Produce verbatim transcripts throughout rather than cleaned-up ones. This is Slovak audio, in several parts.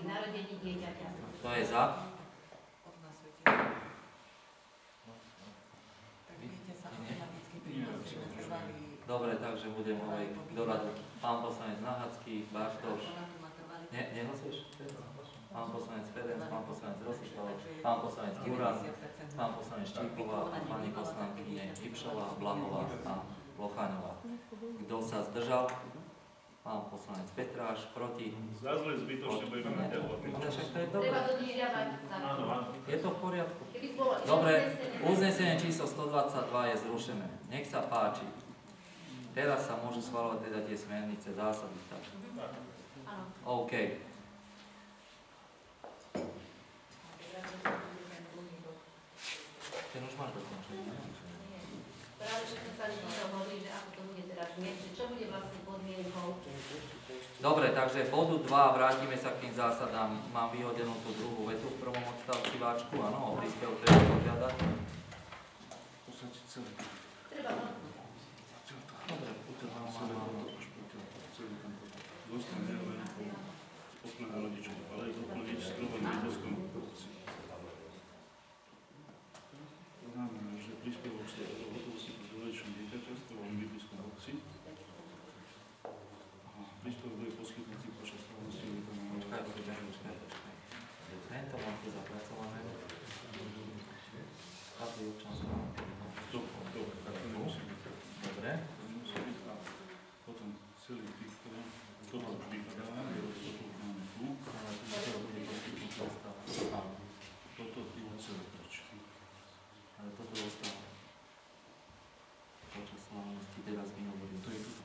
narodení dieťaťa. Kto je za? Dobre, takže budem hovoriť do radu. Pán poslanec Nahacký, Bartoš. Nie, nehlasuješ? Pán poslanec Ferenc, pán poslanec Rosíkal, pán poslanec Juran, pán poslanec Číková a pani poslankyne Kipšová, Blahová a Lochaňová. Kto sa zdržal? Pán poslanec Petráš, proti. Zazle zbytočne budeme naťahovať. To je dobré. Treba dodržiavať. Áno, áno. Je to v poriadku. Keby bolo Dobre, uznesenie- uznesenie číslo stodvadsaťdva je zrušené. Nech sa páči. Teraz sa môžu schvaľovať teda tie smernice, zásady. Tak. Áno. OK. Ten už máš dokončený, ne? Práve, že sme sa dnes hovorili, že ako to bude teraz mieť, že čo bude vlastne podmienkou. Dobre, takže bodu dva, vrátime sa k tým zásadám. Mám vyhodenú tú druhú vetu v prvom odstavci váčku, áno, o príspevok treba požiadať. Treba to. Dobre, utrvám, mám, mám, mám. Dostane len ochrana rodičov, ale doplniť strova na bytelskom obci. To znamená, že príspevok z hotovosti pre dvojročné dieťaťa strova na bytelskom obci. Príspevok bude poskytnutý počas slávnosti vykonania. Počkaj, počkaj, počkaj, počkaj. Tento mám tu zapracované. Každý občanská. Dobre, dobre, tak to nemusí byť. Dobre. Nemusí byť. A potom celý týchto, toto už vypadá, je toto máme tu. Ale tu muselo byť poskytnutý stav. Áno. Toto tu celé preč. Ale toto ostáva. Počas slávnosti, teraz mi hovorím. To je tu.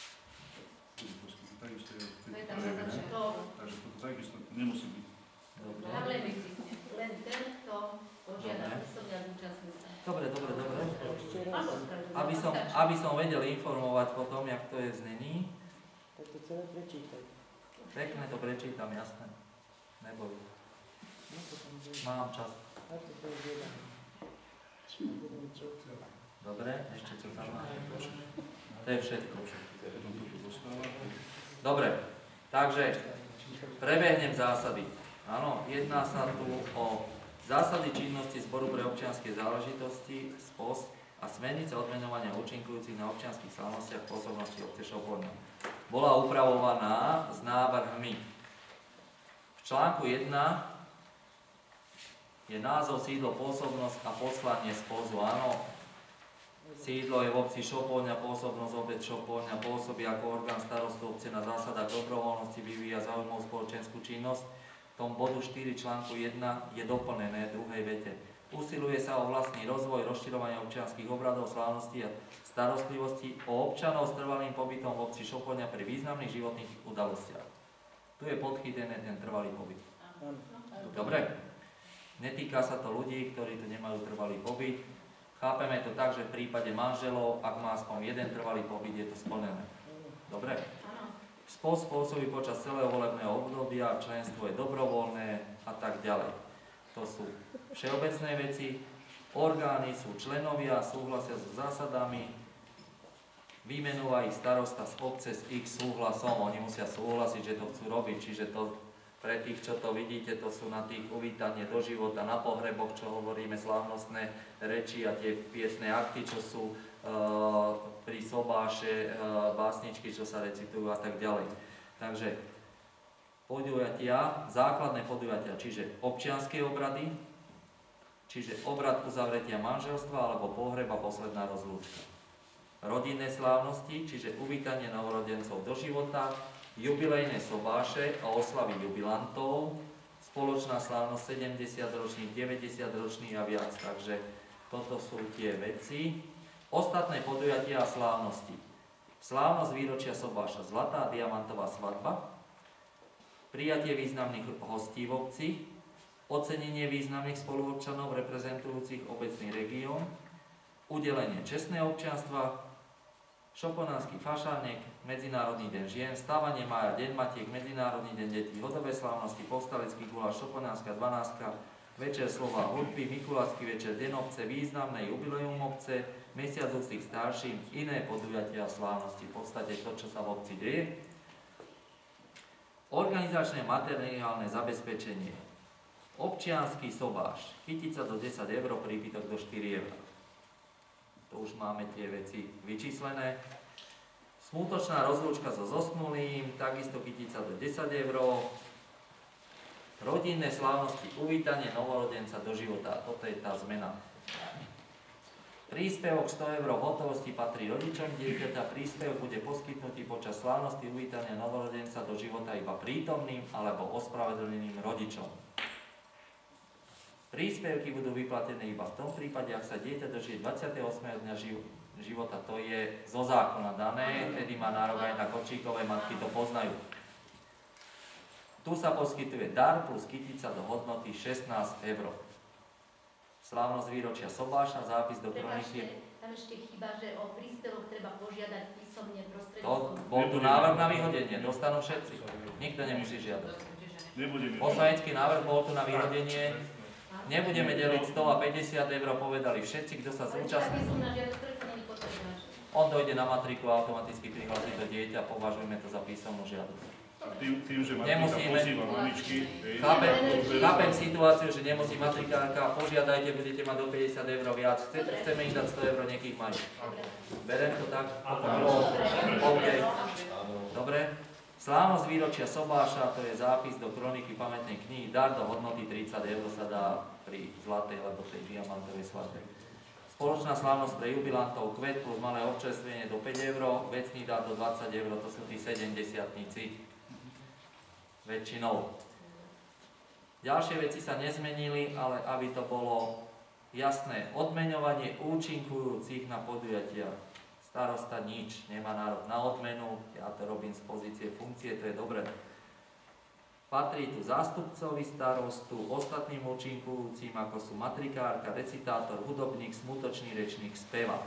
Tu je poskytnutý. Takisto je To je tam zaznačené. To. Takže toto takisto nemusí byť. Dobre. Tam len vycikne. Len ten, kto požiada písomne a zúčastní sa. Dobre, dobre, dobre. Áno, spravedlné. Aby som, aby som vedel informovať potom, jak to je znení. Tak to celé prečítaj. Pekne to prečítam, jasné. Neboj. No to tam bude. Mám čas. A to to je veľa. Budem čo? Dobre, ešte čo tam máš? To je všetko. Potom toto dostáva. Dobre, takže prebehnem zásady. Áno, jedná sa tu o zásady činnosti Zboru pre občianske záležitosti, es pé o es, a smernice odmeňovania účinkujúcich na občianskych slávnostiach pôsobnosti obce Šopoľňa. Bola upravovaná s návrhmi. V článku jeden je názov, sídlo, pôsobnosť a poslanie es pé o esu. Áno, sídlo je v obci Šopoľňa, pôsobnosť obec Šopoľňa, pôsobí ako orgán starostu obce na zásadách dobrovoľnosti, vyvíja záujmovú spoločenskú činnosť. V tom bodu štyri článku jeden je doplnené v druhej vete. Usiluje sa o vlastný rozvoj, rozširovanie občianskych obradov, slávností a starostlivosti o občanov s trvalým pobytom v obci Šopoľňa pri významných životných udalostiach. Tu je podchytený ten trvalý pobyt. Dobre? Netýka sa to ľudí, ktorí tu nemajú trvalý pobyt. Chápeme to tak, že v prípade manželov, ak má aspoň jeden trvalý pobyt, je to splnené. Dobre? es pé o es pôsobí počas celého volebného obdobia, členstvo je dobrovoľné a tak ďalej. To sú všeobecné veci. Orgány sú členovia, súhlasia so zásadami, vymenúva ich starosta z obce s ich súhlasom. Oni musia súhlasiť, že to chcú robiť, čiže to pre tých, čo to vidíte, to sú na tých uvítanie do života, na pohreboch, čo hovoríme, slávnostné reči a tie piesné akty, čo sú e, pri sobáše, e, básničky, čo sa recitujú a tak ďalej. Takže podujatia, základné podujatia, čiže občianske obrady, čiže obrad uzavretia manželstva alebo pohreba, posledná rozlúčka. Rodinné slávnosti, čiže uvítanie novorodencov do života, jubilejné sobáše a oslavy jubilantov, spoločná slávnosť sedemdesiatročných, deväťdesiatročných a viac. Takže toto sú tie veci. Ostatné podujatia a slávnosti. Slávnosť výročia sobáša, zlatá diamantová svadba, prijatie významných hostí v obci, ocenenie významných spoluobčanov reprezentujúcich obecný región, udelenie čestného občianstva, Šoponánsky fašánek, Medzinárodný deň žien, stávanie mája, deň matiek, Medzinárodný deň detí, hodové slávnosti, povstalecký guláš, Šoponánska dvanástka, večer slova hudby, Mikulášsky večer, deň obce, významné jubileum obce, mesiac úcty k starším, iné podujatia a slávnosti. V podstate to, čo sa v obci deje. Organizačné materiálne zabezpečenie. Občiansky sobáš. Kytica do desať eur, prípitok do štyri eur. To už máme tie veci vyčíslené. Smutočná rozlúčka so zosnulým, takisto kytica do desať eur. Rodinné slávnosti, uvítanie novorodenca do života. Toto je tá zmena. Príspevok sto eur v hotovosti patrí rodičom dieťaťa. Príspevok bude poskytnutý počas slávnosti uvítania novorodenca do života iba prítomným alebo ospravedlneným rodičom. Príspevky budú vyplatené iba v tom prípade, ak sa dieťa dožije dvadsiateho ôsmeho dňa života. To je zo zákona dané, tedy má nárok aj na kočíkové, matky to poznajú. Tu sa poskytuje dar plus kytica do hodnoty šestnásť eur. Slávnosť výročia sobáša, zápis do kroniky. Tam ešte chýba, že o príspevok treba požiadať písomne To prostredníctvom. bol tu návrh na vyhodenie, dostanú všetci. Nikto nemusí žiadať. Nebudeme. Poslanecký návrh bol tu na vyhodenie. Nebudeme deliť sto a päťdesiat eur, povedali všetci, kto sa zúčastní. On dojde na matriku a automaticky prihlási to dieťa, považujeme to za písomnú žiadosť. Tým, tým, že matrika Nemusíme. pozýva mamičky, hej, Chápem, to je- chápem situáciu, že nemusí matrikárka, požiadajte, budete mať do päťdesiat eur viac, Chce, chceme im dať sto eur, nech ich majú. Berem to tak? OK. Dobre. Slávnosť výročia sobáša, to je zápis do kroniky pamätnej knihy, dar do hodnoty tridsať eur sa dá pri zlatej alebo tej diamantovej svadbe. Spoločná slávnosť pre jubilantov, kvet plus malé občerstvenie do päť eur, vecný dar do dvadsať eur, to sú tí sedemdesiatnici. Väčšinou. Ďalšie veci sa nezmenili, ale aby to bolo jasné, odmeňovanie účinkujúcich na podujatia. Starosta nič, nemá nárok na odmenu, ja to robím z pozície funkcie, to je dobré. Patrí tu zástupcovi starostu, ostatným účinkujúcim, ako sú matrikárka, recitátor, hudobník, smutočný rečník, spevák.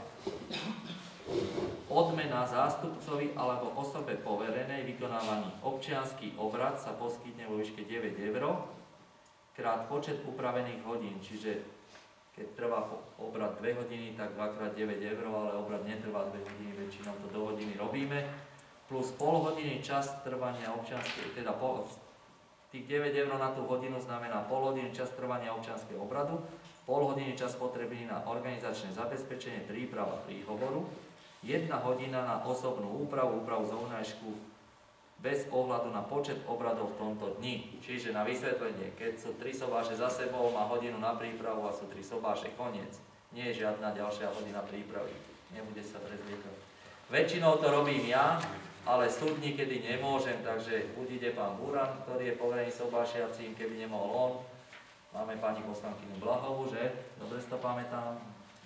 Odmena zástupcovi alebo osobe poverenej vykonávaný občiansky obrad sa poskytne vo výške deväť eur krát počet upravených hodín, čiže keď trvá obrad dve hodiny, tak dva krát deväť eur, ale obrad netrvá dve hodiny, väčšinou to do hodiny robíme, plus pol hodiny čas trvania občianskej, teda po, tých deväť eur na tú hodinu znamená pol hodiny čas trvania občianskeho obradu, pol hodiny čas potrebný na organizačné zabezpečenie, príprava príhovoru, jedna hodina na osobnú úpravu, úpravu zovňajšku bez ohľadu na počet obradov v tomto dni. Čiže na vysvetlenie, keď sú tri sobáše za sebou, má hodinu na prípravu a sú tri sobáše, koniec. Nie je žiadna ďalšia hodina prípravy. Nebude sa prezliekať. Väčšinou to robím ja, ale súd niekedy nemôžem, takže buď ide pán Buran, ktorý je poverený sobášiacím, keby nemohol on. Máme pani poslankyňu Blahovú, že? Dobre si to pamätám.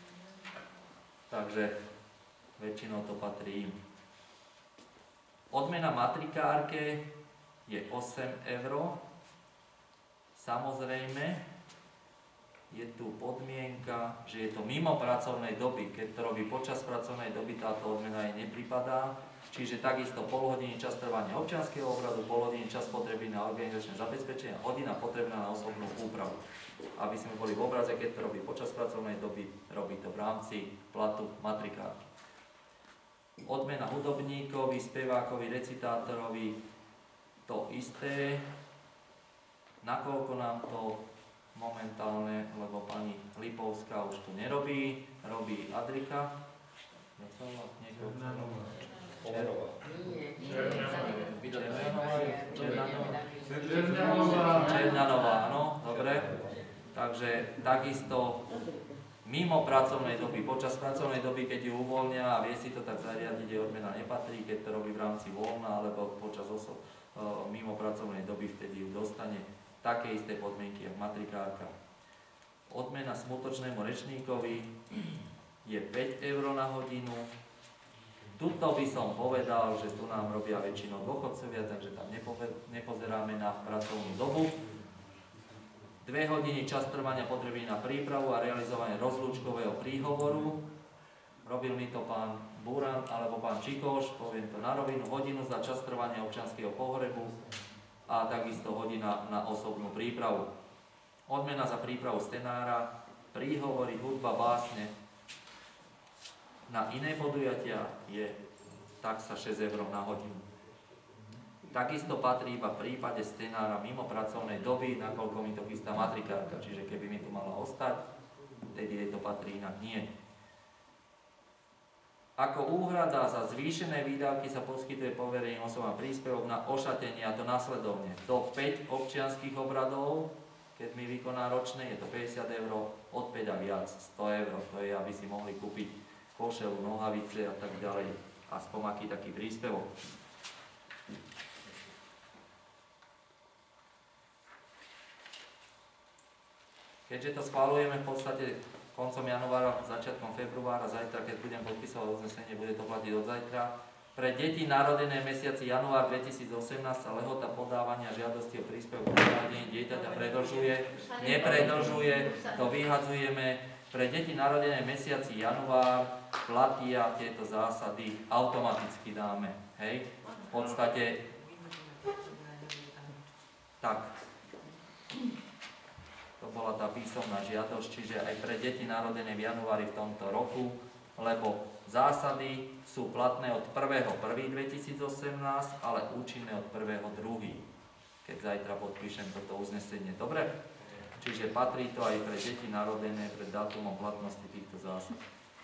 Takže väčšinou to patrí im. Odmena matrikárke je osem eur. Samozrejme, je tu podmienka, že je to mimo pracovnej doby. Keď to robí počas pracovnej doby, táto odmena jej nepripadá. Čiže takisto pol hodiny čas trvania občianskeho obradu, pol hodiny čas potrebný na organizačné zabezpečenie, hodina potrebná na osobnú úpravu. Aby sme boli v obraze, keď to robí počas pracovnej doby, robí to v rámci platu matrikárky. Odmena hudobníkovi, spevákovi, recitátorovi, to isté. Nakoľko nám to momentálne, lebo pani Lipovská už tu nerobí, robí Adrika. Černanová, áno, dobre. Takže takisto mimo pracovnej doby, počas pracovnej doby, keď ju uvoľnia a vie si to tak zariadiť, je odmena nepatrí, keď to robí v rámci voľna alebo počas osob mimo pracovnej doby, vtedy ju dostane. Také isté podmienky, ako matrikárka. Odmena smutočnému rečníkovi je päť eur na hodinu. Tuto by som povedal, že tu nám robia väčšinou dôchodcovia, takže tam nepozeráme na pracovnú dobu. Dve hodiny čas trvania potrebný na prípravu a realizovanie rozlúčkového príhovoru. Robil mi to pán Buran alebo pán Čikoš, poviem to na rovinu, hodinu za čas trvania občianskeho pohrebu a takisto hodina na osobnú prípravu. Odmena za prípravu scenára, príhovory, hudba, básne. Na iné podujatia je taxa šesť eur na hodinu. takisto patrí iba v prípade scenára mimo pracovnej doby, nakoľko mi to chystá matrikárka, čiže keby mi tu mala ostať, vtedy jej to patrí, inak nie. Ako úhrada za zvýšené výdavky sa poskytuje povereným osobám príspevok na ošatenie, a to nasledovne. Do päť občianskych obradov, keď mi vykoná ročné, je to päťdesiat eur, od päť a viac, sto eur, to je, aby si mohli kúpiť košelu, nohavice a tak ďalej. Aspoň aký taký príspevok. Keďže to schvaľujeme v podstate koncom januára, začiatkom februára, zajtra, keď budem podpisovať uznesenie, bude to platiť od zajtra. Pre deti narodené v mesiaci január dvetisícosemnásť sa lehota podávania žiadosti o príspevok na narodenie dieťaťa predĺžuje, nepredĺžuje, to vyhadzujeme. Pre deti narodené v mesiaci január platia tieto zásady, automaticky dáme. Hej? V podstate tak. To bola tá písomná žiadosť, čiže aj pre deti narodené v januári v tomto roku, lebo zásady sú platné od prvého prvého dvetisícosemnásť, ale účinné od prvého druhého keď zajtra podpíšem toto uznesenie. Dobre? Čiže patrí to aj pre deti narodené pred dátumom platnosti týchto zásad.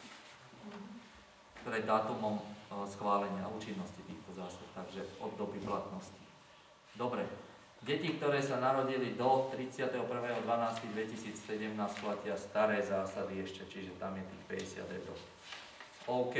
Pred dátumom schválenia účinnosti týchto zásad, takže od doby platnosti. Dobre. Deti, ktoré sa narodili do tridsiateho prvého decembra dvetisícsedemnásť, platia staré zásady ešte, čiže tam je tých päťdesiat eur. OK.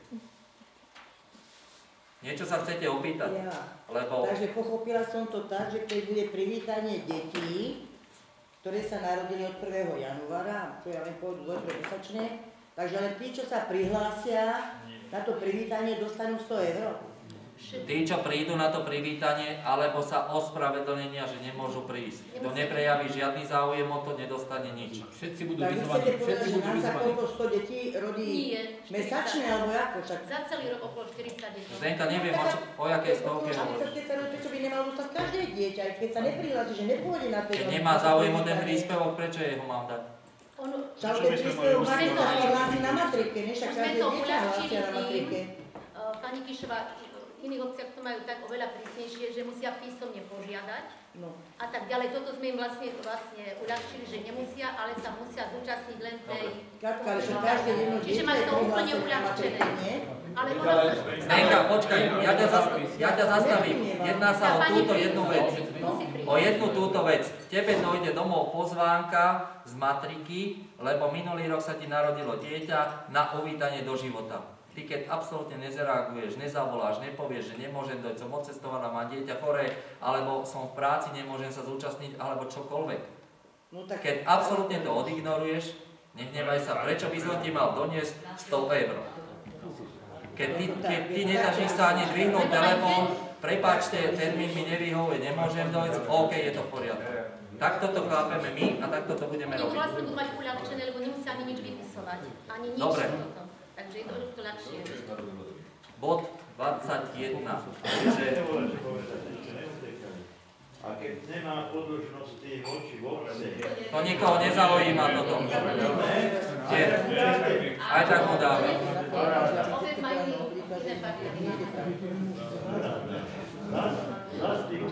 Niečo sa chcete opýtať? Ja. Lebo... Takže pochopila som to tak, že keď bude privítanie detí, ktoré sa narodili od prvého januára, čo ja len pôjdu do mesačne, takže len tí, čo sa prihlásia na to privítanie, dostanú sto eur. Tí, čo prídu na to privítanie, alebo sa ospravedlnenia, že nemôžu prísť. Kto neprejaví žiadny záujem o to, nedostane nič. Všetci budú Tak vyzvaní. chcete povedať, Všetci že budú nám sa vyzvaní. koľko sto detí rodí Nie, mesačne, alebo ako však? Za celý rok okolo štyridsať detí. Zdenka, neviem, o, čo, o jakej stovke hovoríš. Keď sa prečo by nemalo dostať každé dieťa, aj keď sa neprihlási, že nepôjde na to. Keď nemá záujem o ten príspevok, prečo jeho mám dať? Ono, Však Čo ten by sme príspevok mali má urobiť? sa prihlási na matrike, než však Už sme každé to dieťa hlásia uľahčili na matrike. tým, uh, pani Kišová, v iných obciach to majú tak oveľa prísnejšie, že musia písomne požiadať No. a tak ďalej. Toto sme im vlastne, vlastne uľahčili, že nemusia, ale sa musia zúčastniť len tej... Kratka, ale že každé jedno Čiže dieťa máš je to úplne prihlásené na uľahčené. matrike, nie? Ale ono... Zdenka, počkaj, ja ťa, zas, ja ťa zastavím. Jedná sa o túto jednu vec. O jednu túto vec. Tebe dojde domov pozvánka z matriky, lebo minulý rok sa ti narodilo dieťa na uvítanie do života. Ty keď absolútne nezareaguješ, nezavoláš, nepovieš, že nemôžem dojť, som odcestovaná, mám dieťa choré, alebo som v práci, nemôžem sa zúčastniť, alebo čokoľvek. No tak... Keď absolútne to odignoruješ, nehnevaj sa, prečo by som ti mal doniesť sto eur? Keď ty, keď ty nedačíš sa ani dvihnúť telefón, prepáčte, termín mi nevyhovuje, nemôžem dojsť, OK, je to v poriadku. Takto to chápeme my a takto to budeme Oni to robiť. vlastne budú mať uľahčené, lebo nemusia ani nič vypisovať. Ani nič. Dobre. Toto. Takže je to už to ľahšie. Bod dvadsaťjeden. Že A keď nemá podĺžnosti voči obce, to nikoho nezaujíma toto. Nie. Aj tak mu dáme. Obec majú iné partnery. nás, nás tých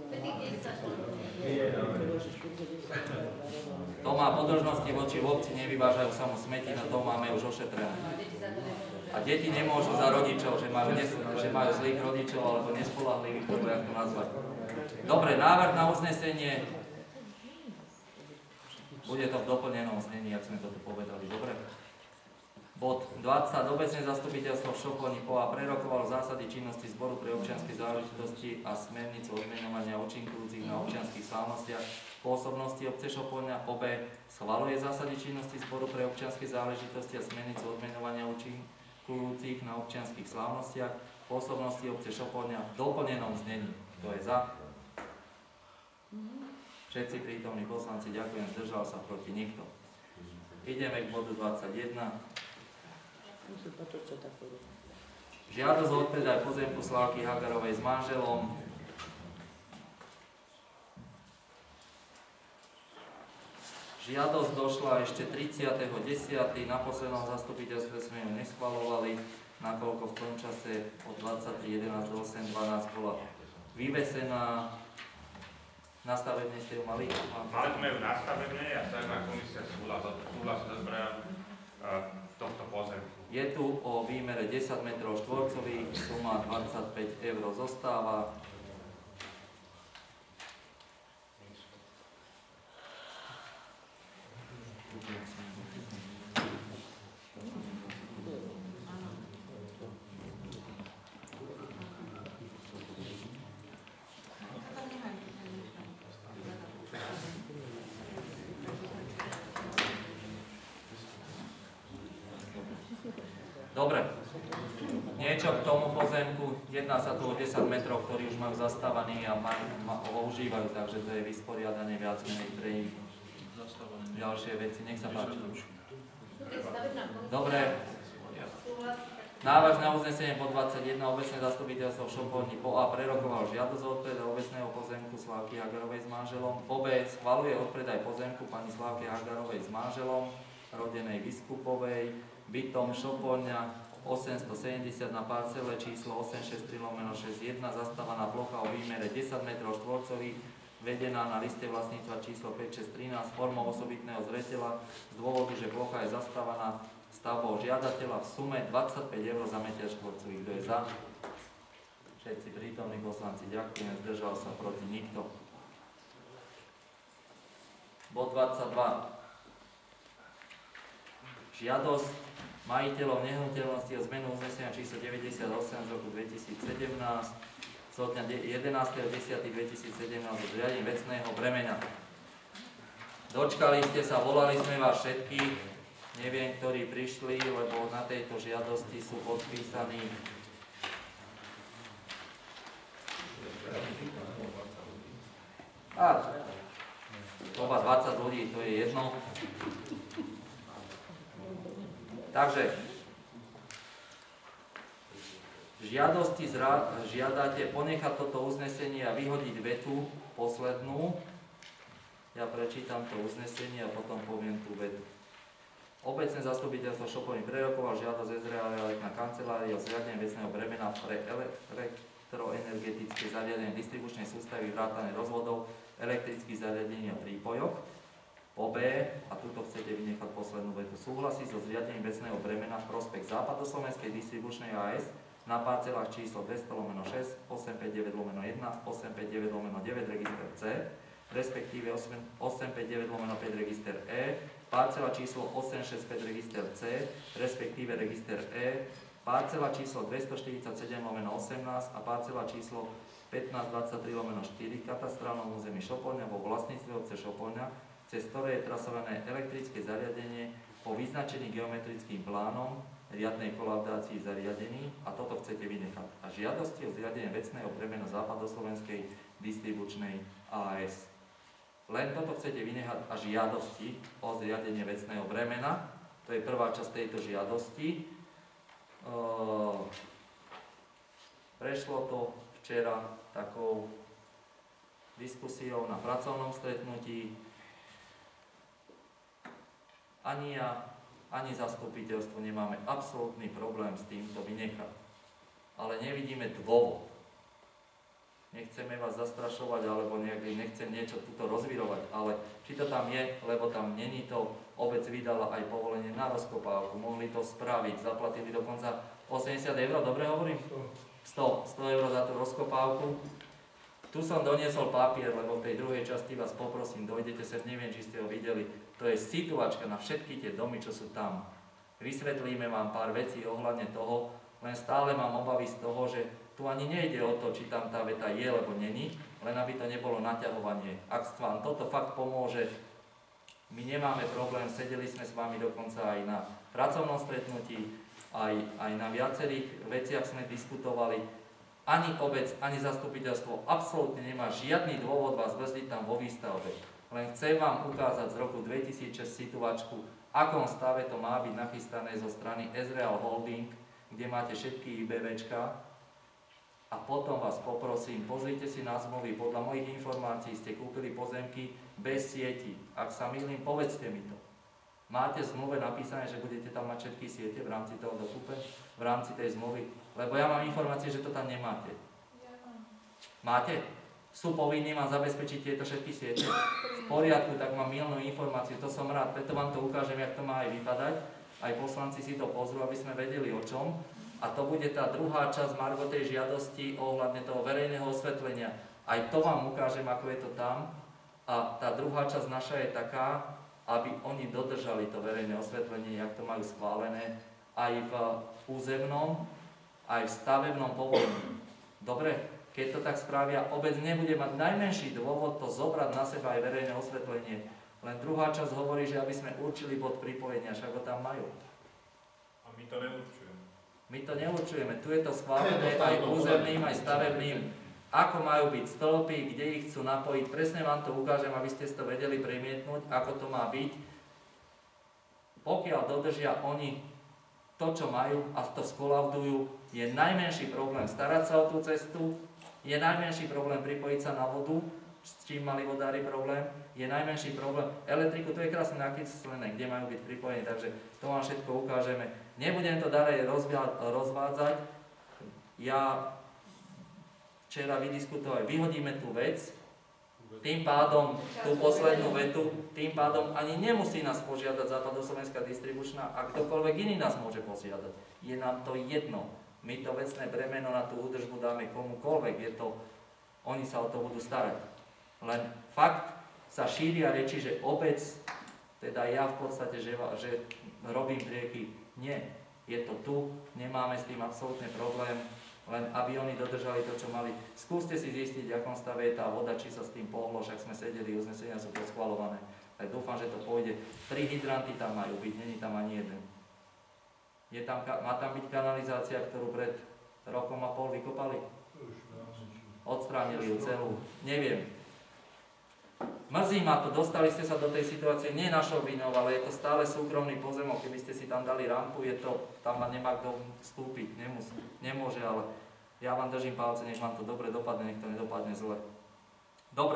To má podĺžnosti voči obci, nevyvážajú sa mu smeti, no to máme už ošetrené. A deti nemôžu za rodičov, že majú, nes, že majú zlých rodičov alebo nespoľahlivých, alebo jak to nazvať. Dobre, návrh na uznesenie. Bude to v doplnenom znení, ak sme to tu povedali. Dobre. Bod dvadsať. Obecné zastupiteľstvo v Šoploni pé ó á prerokovalo zásady činnosti Zboru pre občianske záležitosti a smernicu odmeňovania účinkujúcich na občianskych slávnostiach pôsobnosti obce Šoplňa. O B. Schvaľuje zásady činnosti Zboru pre občianske záležitosti a smernicu odmeňovania účinkujúcich na občianskych slávnostiach pôsobnosti obce Šoplňa v doplnenom znení. Kto je za? Všetci prítomní poslanci, ďakujem, zdržal sa, proti nikto. Ideme k bodu dvadsaťjeden. Žiadosť o odpredaj pozemku Slávky Hagarovej s manželom. Žiadosť došla ešte tridsiateho desiateho Na poslednom zastupiteľstve sme ju neschvaľovali, nakoľko v tom čase od dvadsaťtri jedenásť do osem dvanásť bola vyvesená, nastavenie ste ju mali? Mali sme ju nastavené a stavebná komisia súhlasí so zberám tohto pozemku. Je tu o výmere desať metrov štvorcových, suma dvadsaťpäť eur zostáva. Dobre, niečo k tomu pozemku, jedná sa tu o desať metrov, ktorí už majú zastávaný a maj, ma, ho užívajú, takže to je vysporiadanie viac menej pre ich ďalšie veci, nech sa páči. Dobre, návrh na uznesenie po dvadsaťjeden, obecné zastupiteľstvo v Šopoľni po A prerokoval žiadosť o odpredaj obecného pozemku Slávky Hagarovej s manželom, po B schvaľuje odpredaj pozemku pani Slávky Hagarovej s manželom, rodenej Biskupovej, bytom Šopoľňa osemstosedemdesiat na parcele číslo osemstošesťdesiattri lomeno šesťdesiatjeden, zastávaná plocha o výmere desať metrov štvorcových, vedená na liste vlastníctva číslo päť šesť trinásť formou osobitného zreteľa z dôvodu, že plocha je zastávaná stavbou žiadateľa v sume dvadsaťpäť eur za meter štvorcový. Kto je za? Všetci prítomní poslanci, ďakujem, zdržal sa, proti nikto. Bod dvadsaťdva. Žiadosť majiteľov nehnuteľnosti o zmenu uznesenia číslo deväťdesiatosem z roku dvetisícsedemnásť zo dňa jedenásteho októbra dvetisícsedemnásť o zriadení vecného bremena. Dočkali ste sa, volali sme vás všetkých, neviem, ktorí prišli, lebo na tejto žiadosti sú podpísaní a oba dvadsať ľudí, to je jedno. Takže v žiadosti zra, žiadate ponechať toto uznesenie a vyhodiť vetu poslednú. Ja prečítam to uznesenie a potom poviem tú vetu. Obecné zastupiteľstvo Šopoľny prerokoval žiadosť es er á realitná kancelária o zriadenie vecného bremena pre elektroenergetické zariadenie distribučnej sústavy vrátane rozvodov elektrických zariadení a prípojok. Po B, a tuto chcete vynechať poslednú vetu, súhlasí so zriadením vecného bremena v prospech Západoslovenskej distribučnej á es na parcelách číslo dvesto lomeno šesť, osemstopäťdesiatdeväť lomeno jeden, osemstopäťdesiatdeväť lomeno deväť register C, respektíve osemstopäťdesiatdeväť lomeno päť register E, parcela číslo osemstošesťdesiatpäť register C, respektíve register E, parcela číslo dvestoštyridsaťsedem lomeno osemnásť a parcela číslo pätnásť dvadsaťtri lomeno štyri katastrálnom území Šopoľňa vo vlastníctve obce Šopoľňa, cez ktoré je trasované elektrické zariadenie po vyznačení geometrickým plánom riadnej kolaudácii zariadení a toto chcete vynechať. A žiadosti o zriadenie vecného bremena Západoslovenskej distribučnej á es. Len toto chcete vynechať a žiadosti o zriadenie vecného bremena. To je prvá časť tejto žiadosti. Ehm, prešlo to včera takou diskusiou na pracovnom stretnutí. Ani ja, ani zastupiteľstvo nemáme absolútny problém s týmto vynechať. Ale nevidíme dôvod. Nechceme vás zastrašovať, alebo nechcem niečo tuto rozvirovať, ale či to tam je, lebo tam není to, obec vydala aj povolenie na rozkopávku, mohli to spraviť, zaplatili dokonca osemdesiat eur, dobre hovorím? sto, sto eur za tú rozkopávku. Tu som doniesol papier, lebo v tej druhej časti vás poprosím, dojdete sem, neviem, či ste ho videli. To je situačka na všetky tie domy, čo sú tam. Vysvetlíme vám pár vecí ohľadne toho, len stále mám obavy z toho, že tu ani nejde o to, či tam tá veta je, lebo není, len aby to nebolo naťahovanie. Ak vám toto fakt pomôže, my nemáme problém, sedeli sme s vami dokonca aj na pracovnom stretnutí, aj, aj na viacerých veciach sme diskutovali. Ani obec, ani zastupiteľstvo absolútne nemá žiadny dôvod vás brzdiť tam vo výstavbe. Len chcem vám ukázať z roku dvetisícšesť situačku, v akom stave to má byť nachystané zo strany Ezreal Holding, kde máte všetky IBVčka. A potom vás poprosím, pozrite si na zmluvy, podľa mojich informácií ste kúpili pozemky bez sieti. Ak sa mýlim, povedzte mi to. Máte v zmluve napísané, že budete tam mať všetky siete v rámci toho dokupe, v rámci tej zmluvy? Lebo ja mám informácie, že to tam nemáte. Máte? Sú povinní vám zabezpečiť tieto všetky siete? V poriadku, tak mám milnú informáciu, to som rád, preto vám to ukážem, jak to má aj vypadať. Aj poslanci si to pozrú, aby sme vedeli o čom. A to bude tá druhá časť Margo tej žiadosti ohľadne toho verejného osvetlenia. Aj to vám ukážem, ako je to tam. A tá druhá časť naša je taká, aby oni dodržali to verejné osvetlenie, jak to majú schválené, aj v územnom, aj v stavebnom povolení. Dobre? Keď to tak spravia, obec nebude mať najmenší dôvod to zobrať na seba aj verejné osvetlenie. Len druhá časť hovorí, že aby sme určili bod pripojenia, však ho tam majú. A my to neurčujeme. My to neurčujeme. Tu je to schválené aj územným, aj stavebným. Ako majú byť stĺpy, kde ich chcú napojiť. Presne vám to ukážem, aby ste si to vedeli premietnúť, ako to má byť. Pokiaľ dodržia oni to, čo majú a to skolaudujú, je najmenší problém starať sa o tú cestu, je najmenší problém pripojiť sa na vodu, s čím mali vodári problém, je najmenší problém. Elektriku, to je krásne nakyslené, kde majú byť pripojení, takže to vám všetko ukážeme. Nebudem to ďalej rozvádzať. Ja včera vydiskutovali, vyhodíme tú vec, tým pádom tú poslednú vetu, tým pádom ani nemusí nás požiadať Západoslovenská distribučná a kdokoľvek iný nás môže požiadať. Je nám to jedno. My to vecné bremeno na tú údržbu dáme komukoľvek, je to, oni sa o to budú starať. Len fakt sa šíria reči, že obec, teda ja v podstate, že, že robím rieky. Nie, je to tu, nemáme s tým absolútne problém, len aby oni dodržali to, čo mali. Skúste si zistiť, v akom stave je tá voda, či sa s tým pohlo, však sme sedeli, uznesenia sú poschvalované. Tak dúfam, že to pôjde. Tri hydranty tam majú byť, není tam ani jeden. Je tam, má tam byť kanalizácia, ktorú pred rokom a pol vykopali? Odstránili ju celú. Neviem. Mrzí ma to, dostali ste sa do tej situácie, nie našou vinou, ale je to stále súkromný pozemok, keby ste si tam dali rampu, je to, tam nemá kto vstúpiť, nemusí, nemôže, ale ja vám držím palce, nech vám to dobre dopadne, nech to nedopadne zle. Dobre.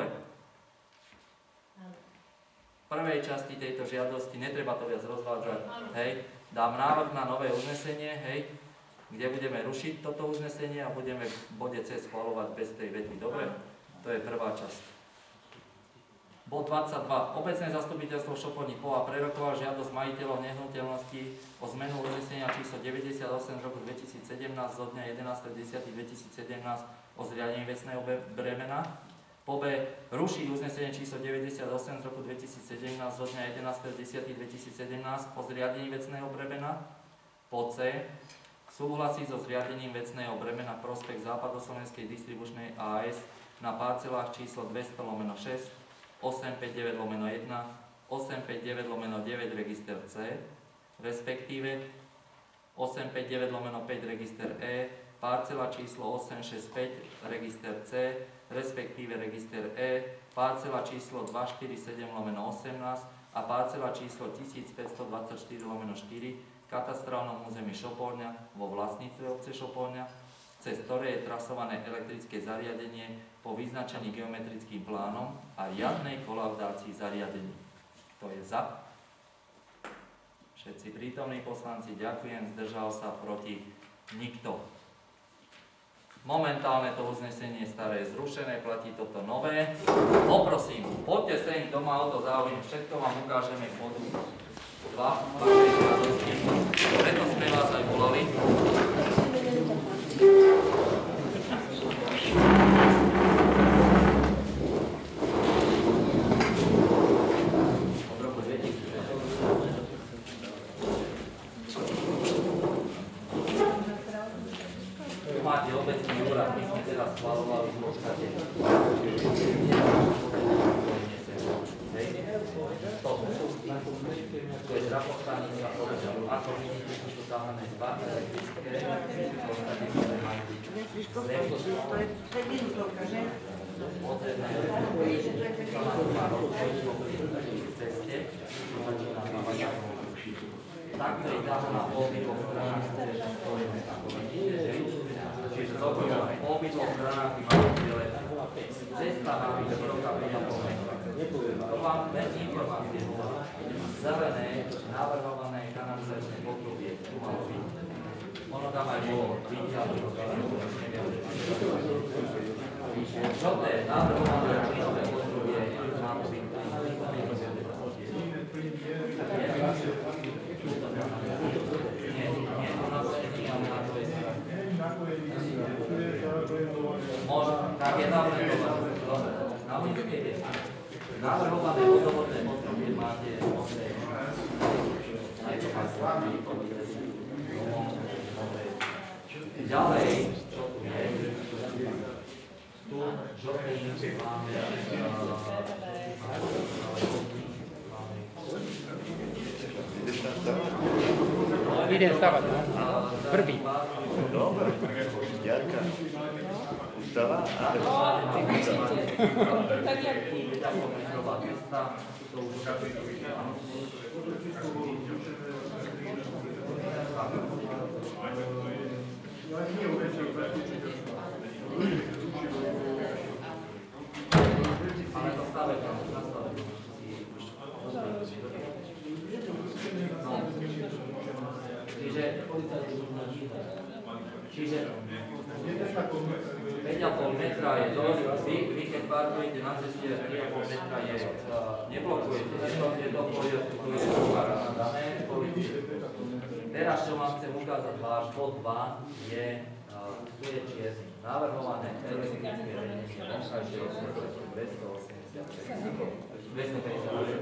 V prvej časti tejto žiadosti, netreba to viac rozvádzať, hej, dám návrh na nové uznesenie, hej, kde budeme rušiť toto uznesenie a budeme v bode C schvaľovať bez tej vety, dobre? To je prvá časť. Bod dvadsaťdva. Obecné zastupiteľstvo Šoponí Poha prerokoval žiadosť majiteľov nehnuteľnosti o zmenu uznesenia číslo deväťdesiatosem z roku dvetisícsedemnásť zo dňa jedenásteho októbra dvetisícsedemnásť o zriadení vecného bremena. Po B. Ruší uznesenie číslo deväťdesiatosem z roku dvetisícsedemnásť zo dňa jedenásteho októbra dvetisícsedemnásť o zriadení vecného bremena. Po C. Súhlasí so zriadením vecného bremena v prospech Západoslovenskej distribučnej á es na parcelách číslo dvesto lomeno šesť, osemstopäťdesiatdeväť lomeno jeden, osemstopäťdesiatdeväť lomeno deväť register C, respektíve osemstopäťdesiatdeväť lomeno päť register E, parcela číslo osemstošesťdesiatpäť register C, respektíve register E, parcela číslo dvestoštyridsaťsedem lomeno osemnásť a parcela číslo tisícpäťstodvadsaťštyri lomeno štyri v katastrálnom území Šopolňa vo vlastníctve obce Šopolňa, cez ktoré je trasované elektrické zariadenie po vyznačení geometrickým plánom a riadnej kolaudácii zariadení. Kto je za? Všetci prítomní poslanci, ďakujem, zdržal sa, proti nikto. Momentálne to uznesenie staré je zrušené, platí toto nové. Poprosím, poďte sem doma o to záujem, všetko vám ukážeme v bodu dva. Preto sme vás aj volali. Máte obecný úrad, my sme teraz schvaľovali v podstate. To je trafostanica, ako vidíte, sú to zahané dva elektrické, v podstate ktoré majú byť. To je minútovka, že? Podzemné elektrické, má rozpočtu v ceste, začína mávať ako takto je dávaná po obidvoch stranách, ktoré sa spojíme, ako vidíte, že čiže dokonca po obidvoch stranách by mali zdieľať. Cesta má byť široká päť a pol metra. To vám bez informácie bola. Zelené, navrhované kanalizačné potrubie, tu malo byť. Ono tam aj bolo, vidíte, ale to neviem. Žlté navrhované čínové potrubie má byť Nie, nie, to na zelený, ale na to je Možno, tak je navrhované. Dobre, na liste je navrhované vodovodné potrubie máte modré. Aj to máte ďalej, čo tu je? Tu žltý máme Idem stavať, no. Prvý. Dobre. Jarka. Ustava? Tak jak ty. Ale to stále tam, to stále tam. Čiže, čiže päť a pol metra je dosť, vy, vy keď parkujete na ceste, päť a pol metra je, neblokujete, je to v poriadku, tu je to dané, teraz čo vám chcem ukázať, váš bod dva je, tu je čierny, navrhované elektrické vedenie, vonkajšie osvetlenie dvestoosemdesiatpäť, dvestopäťdesiatosem.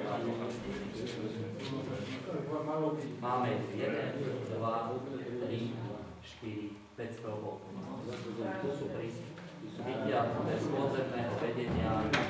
Máme jeden, dva, tri, štyri, päť stĺpov. Tu sú vytiahnuté z podzemného vedenia.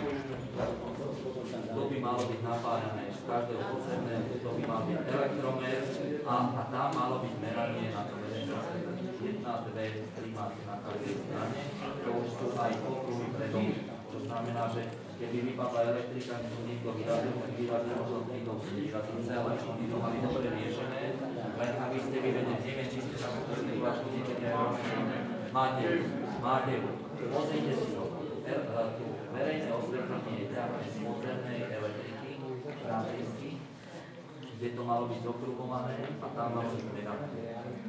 To by malo byť napájané z každého podzemného, to by mal byť elektromer a, a tam malo byť meranie na to vedenie. jedna, dve, tri máte na každej strane. To už sú aj okruhy pre dom. To znamená, že keby vypadla elektrika, niekto vyrazil, tak vyrazil možno niekto vyrazil celé. Oni to mali dobre riešené, len aby ste vyvedeli, neviem, či ste sa museli vašu niekedy máte, máte, pozrite si to, verejné osvetlenie je ťahné z podzemnej elektriky, transisky, kde to malo byť dokrupované a tam malo byť meradné.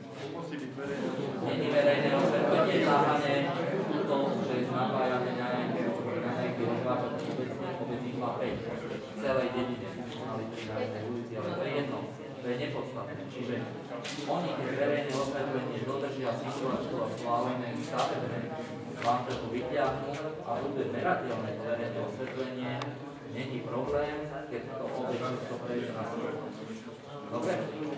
Není verejné osvetlenie ťahné, to, že napájame na nejaký rozvážok obecne, obecne má päť v celej dedine, mali tri na jednej ulici, ale to je jedno, to je nepodstatné. Čiže oni, keď verejné osvetlenie dodržia situačku a schválené stavebné, vám to tu vyťahnú a bude merateľné to verejné osvetlenie, není problém, keď to obec to prejde na slovo. Dobre?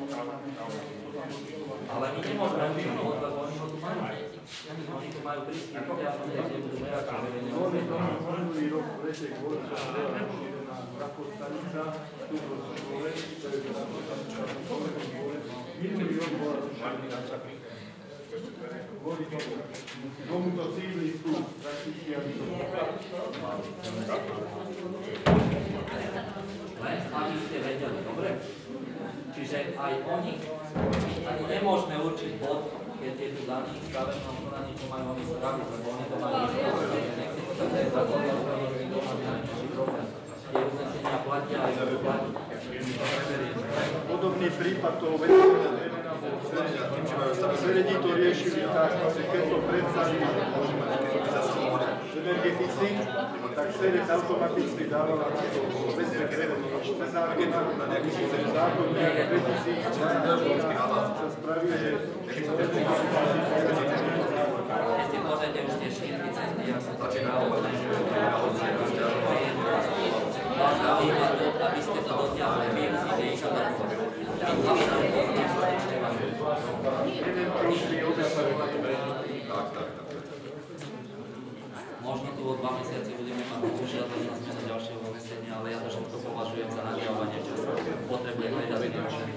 Ale my nemôžeme učiť, lebo oni ho tu majú. Oni tu majú prísky vyťahnuté, kde budú merať verejné osvetlenie. Minulý rok v lete kvôli na Rakostanica, tu v škole, to je Rakostanica, minulý rok bola rušená. Kvôli tomu, tomuto sídlisku prakticky aby to Len aby ste vedeli, dobre? Čiže aj oni, ani nemôžeme určiť bod, keď je tu daný stavebnom konaní, čo majú oni spraviť, lebo oni to majú vyškodné, nechci to tak aj zakoľať, ale to má najmenší problém. Tie uznesenia platia aj to platí. podobný prípad toho vecného drevena bol v Sredí to riešili tak, že keď to predstavili energetici, tak Sredec automaticky dávala na to vecné dreveno. Zákona, zákon energetici sa spravili, že Keď si môžete už tie šírky cesty, ja som počítal, vás zaujíma to, aby ste to dotiahli, vy musíte ísť na to. Možno tu o dva mesiace budeme mať požiadať na zmenu ďalšieho uznesenia, ale ja to všetko považujem za nadiaľovanie času. Potrebujem hľadať riešenie.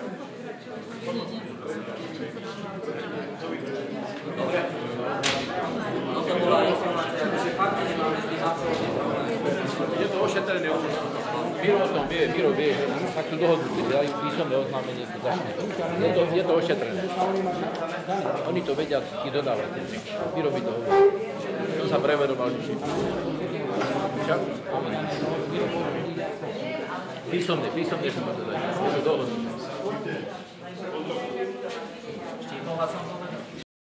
Dobre. Toto bola informácia, že fakt nemáme s tým absolútne problém. Je to ošetrené už. Biro o tom vie, Biro vie, tak sú dohodnutí, že aj písomné oznámenie sa začne. Je to, je to ošetrené. Oni to vedia, tí dodávateľ. Biro by to hovorí. To sa preveroval, že však? Písomne, písomne sa to dodá. Je to dohodnuté. Štípol som to